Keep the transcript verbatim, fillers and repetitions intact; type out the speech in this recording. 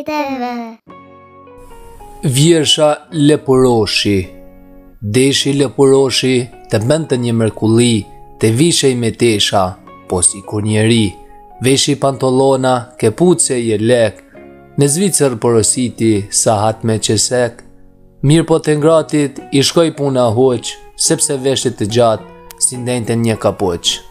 drejtave. Vjersha Lepuroshi. Deshi Lepuroshi të bënte një mrekulli, të vishej me tesha, po si kur njeri, veshi pantolona, kepuce je lek, në Zvicër porositi sa hat me qesek, mirë po të ngratit i shkoj puna hoq, sepse veshit të gjatë si ndente një kapoq.